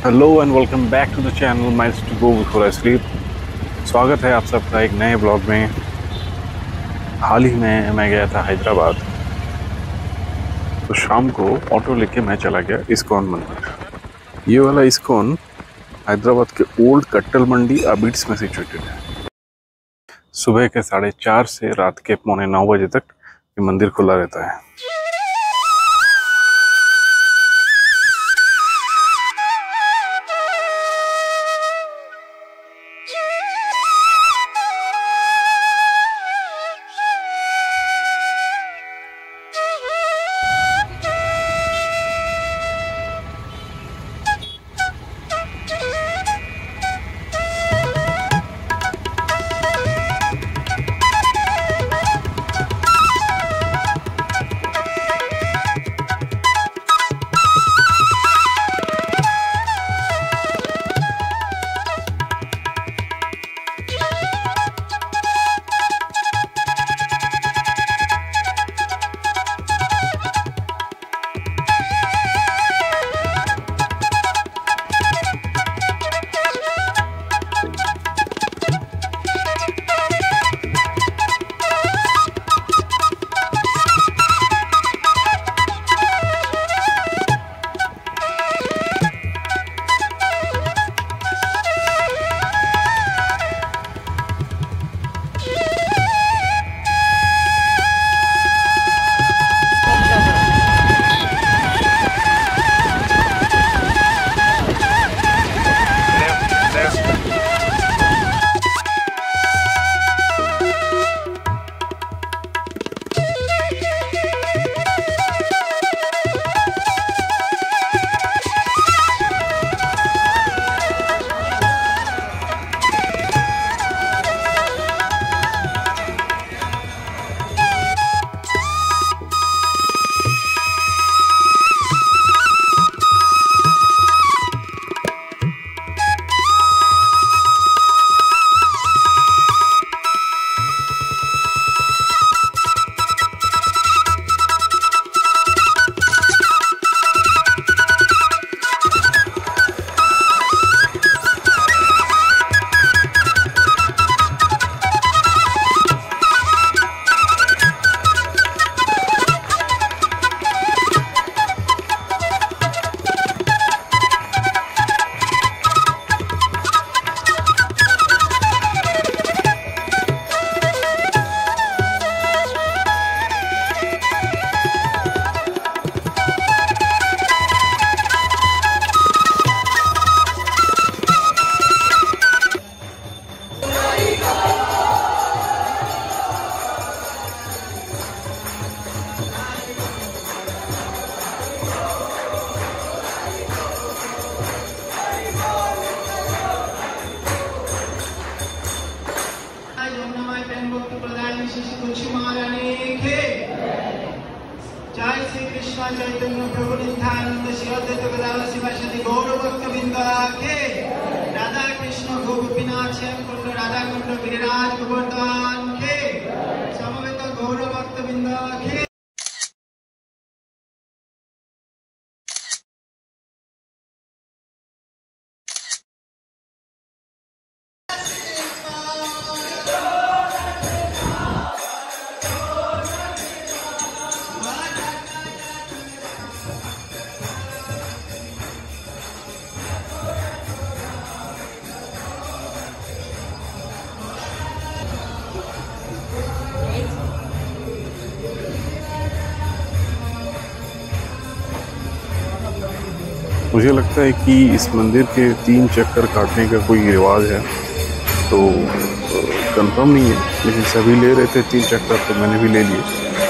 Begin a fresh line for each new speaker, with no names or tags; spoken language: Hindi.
Hello and welcome back to the channel miles to go before I sleep. स्वागत है आप सबका एक नए ब्लॉग में। हाल ही में मैं गया था हैदराबाद, तो शाम को ऑटो लेके मैं चला गया इस्कॉन मंदिर। ये वाला इस्कॉन हैदराबाद के ओल्ड कट्टल मंडी अबिड्स में सिचुएटेड है। सुबह के 4:30 से रात के 8:45 बजे तक ये मंदिर खुला रहता है।
जय श्री कृष्ण चैतन्य प्रभु नित्यानंद श्री अद्वैत गदाधर शिवासादि गौर भक्तवृंद के राधा कृष्ण गोपीनाथ श्याम कुंड राधा कुंड गिरिराज गोवर्धन के समवेत गौर भक्तवृंद के।
मुझे लगता है कि इस मंदिर के 3 चक्कर काटने का कोई रिवाज है, तो कंफर्म नहीं है, लेकिन सभी ले रहे थे 3 चक्कर, तो मैंने भी ले लिए।